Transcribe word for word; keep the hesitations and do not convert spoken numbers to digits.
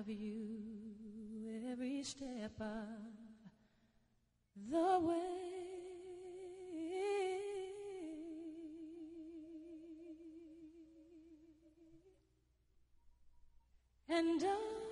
you every step of the way. And I